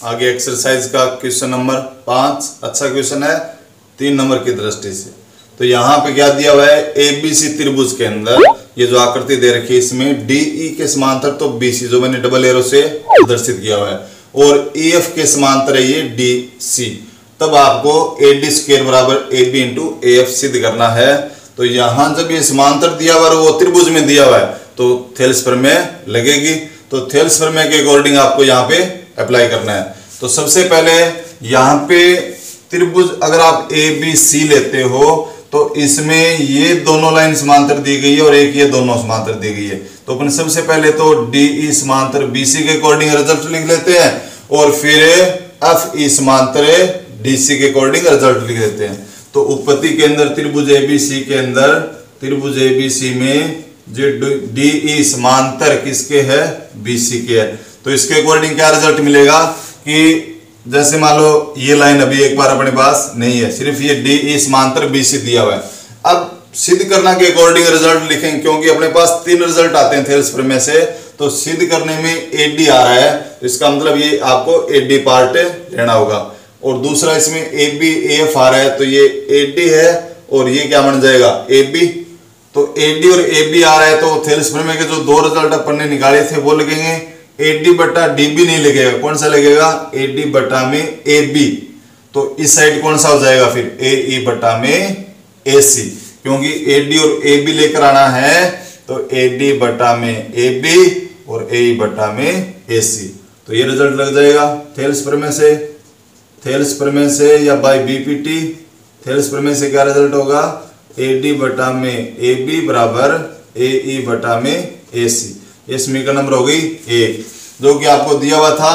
आगे एक्सरसाइज का question number 5 अच्छा क्वेश्चन है 3 नंबर की दृष्टि से। तो यहाँ पे क्या दिया हुआ है, एबीसी त्रिभुज के अंदर ये जो आकृति दे रखी है इसमें डीई के समांतर तो बीसी जो मैंने डबल एरो से प्रदर्शित किया हुआ है और ईएफ के समांतर है ये डीसी। तब आपको एडी स्क्वायर बराबर एबी इंटू एफ सिद्ध करना है। तो यहाँ जब ये समांतर दिया हुआ है वो त्रिभुज में दिया हुआ है तो थेल्स प्रमेय लगेगी। तो थेल्स प्रमेय के अकॉर्डिंग आपको यहाँ पे अप्लाई करना है। तो सबसे पहले यहाँ पे त्रिभुज अगर आप ए बी सी लेते हो तो इसमें ये दोनों लाइन समांतर दी गई है और एक ये दोनों समांतर दी गई है। तो अपन सबसे पहले तो डीई समांतर बीसी के अकॉर्डिंग रिजल्ट लिख लेते हैं और फिर एफ ई समांतर डीसी के अकॉर्डिंग रिजल्ट लिख देते हैं। तो उत्पत्ति के अंदर त्रिभुज एबीसी के अंदर त्रिभुज एबीसी में जो डीई समांतर किसके है, बीसी के है। तो इसके अकॉर्डिंग क्या रिजल्ट मिलेगा कि जैसे मान लो ये लाइन अभी एक बार अपने पास नहीं है, सिर्फ ये डीई समांतर बीसी दिया हुआ है। अब सिद्ध करना के अकॉर्डिंग रिजल्ट लिखेंगे क्योंकि अपने पास 3 रिजल्ट आते हैं थेल्स प्रमेय से। तो सिद्ध करने में एडी आ रहा है तो इसका मतलब ये आपको एडी पार्ट लेना होगा और दूसरा इसमें ए बी एफ आ रहा है तो ये एडी है और ये क्या बन जाएगा एबी। तो एडी और एबी आ रहा है तो थेल्स प्रमेय के जो 2 रिजल्ट अपन ने निकाले थे वो लगेंगे। एडी बटा डीबी नहीं लगेगा, कौन सा लगेगा एडी बटा में एबी। तो इस साइड कौन सा हो जाएगा फिर ए बटा में एसी, क्योंकि एडी और एबी लेकर आना है तो एडी बटा में एबी और ए बटा में एसी। तो ये रिजल्ट लग जाएगा थेल्स प्रमेय से। थेल्स प्रमेय से या बाय बीपीटी थेल्स प्रमेय से क्या रिजल्ट होगा, एडी बटा में एबी बराबर ए बटा में एसी। ये समीकरण नंबर हो गई 1 जो कि आपको दिया हुआ था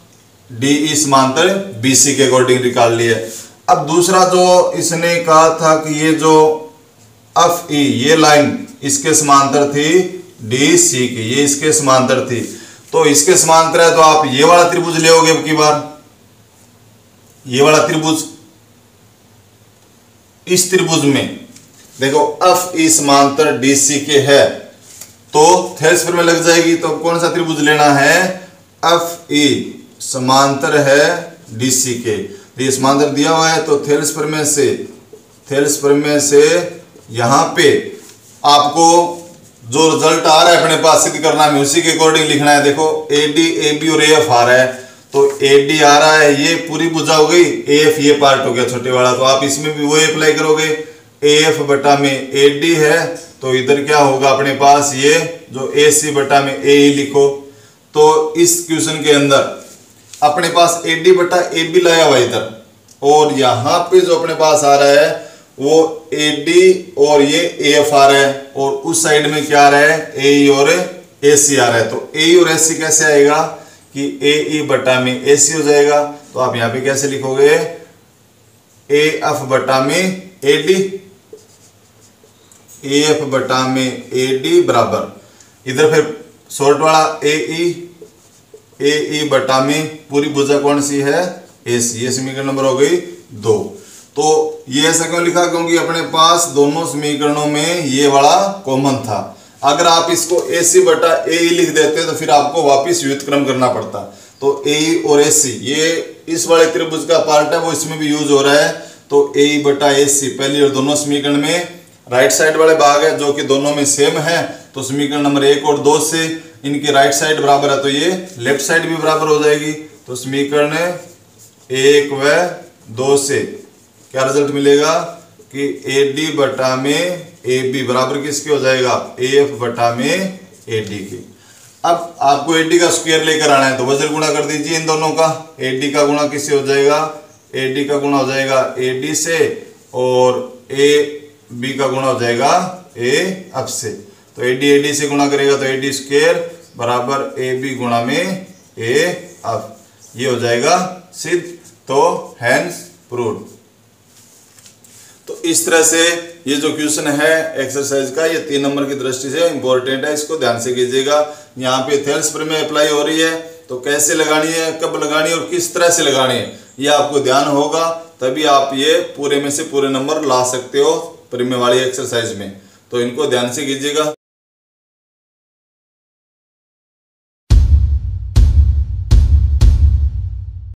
डीई समांतर बीसी के अकॉर्डिंग निकाल लिया। अब दूसरा जो इसने कहा था कि ये जो एफ ई ये लाइन इसके समांतर थी डीसी की, ये इसके समांतर थी। तो इसके समांतर है तो आप ये वाला त्रिभुज लेओगे अब की बार, ये वाला त्रिभुज। इस त्रिभुज में देखो एफ ई समांतर डीसी के है तो थेल्स प्रमेय लग जाएगी। तो कौन सा त्रिभुज लेना है, एफ ई समांतर है डीसी के। तो ये समांतर दिया हुआ है तो थेल्स प्रमेय से यहां पे आपको जो रिजल्ट आ रहा है अपने पास सिद्ध करना है उसी के अकॉर्डिंग लिखना है। देखो एडी एबी और एफ आ रहा है तो एडी आ रहा है ये पूरी भुजा हो गई, एफ ये पार्ट हो गया छोटे वाला। तो आप इसमें भी वही अप्लाई करोगे, एफ बटा में एडी है तो इधर क्या होगा अपने पास ये जो एसी बटा में ए लिखो। तो इस क्वेश्चन के अंदर अपने पास एडी बटा एबी लाया हुआ इधर और यहां पे जो अपने पास आ रहा है वो एडी और ये एफ आ रहा है और उस साइड में क्या आ रहा है ए और एसी आ रहा है। तो ए और एसी कैसे आएगा कि ए बटा में एसी हो जाएगा। तो आप यहां पे कैसे लिखोगे ए एफ बटा में एडी, ए एफ बटा में एडी बराबर इधर फिर शॉर्ट वाला ए बटा में पूरी भुजा कौन सी है एसी। ये समीकरण नंबर हो गई 2। तो ये ऐसा क्यों लिखा, क्योंकि अपने पास दोनों समीकरणों में ये वाला कॉमन था। अगर आप इसको एसी बटा ए लिख देते तो फिर आपको वापिस व्युत्क्रम करना पड़ता। तो ए और एसी ये इस वाले त्रिभुज का पार्ट है वो इसमें भी यूज हो रहा है। तो ए बटा एसी पहली और दोनों समीकरण में राइट साइड वाले भाग है जो कि दोनों में सेम है। तो समीकरण नंबर 1 और 2 से इनकी राइट साइड बराबर है तो ये लेफ्ट साइड भी बराबर हो जाएगी। तो समीकरण 1 व 2 से क्या रिजल्ट मिलेगा कि एडी बटा में एबी बराबर किसके हो जाएगा एफ बटा में एडी के। अब आपको एडी का स्क्वायर लेकर आना है तो वजन गुणा कर दीजिए इन दोनों का। एडी का गुणा किससे हो जाएगा, एडी का गुणा हो जाएगा एडी से और ए बी का गुणा हो जाएगा ए एफ से। तो एडी से गुणा करेगा तो एडी स्क्वायर बराबर ए बी गुणा में ए एफ, ये हो जाएगा सिद्ध। तो हैंस प्रूव्ड। तो इस तरह से ये जो क्वेश्चन है एक्सरसाइज का ये 3 नंबर की दृष्टि से इंपॉर्टेंट है, इसको ध्यान से कीजिएगा। यहाँ पे थेल्स प्रमेय अप्लाई हो रही है तो कैसे लगानी है, कब लगानी है और किस तरह से लगानी है ये आपको ध्यान होगा, तभी आप ये पूरे में से पूरे नंबर ला सकते हो प्रमेय वाली एक्सरसाइज में। तो इनको ध्यान से कीजिएगा।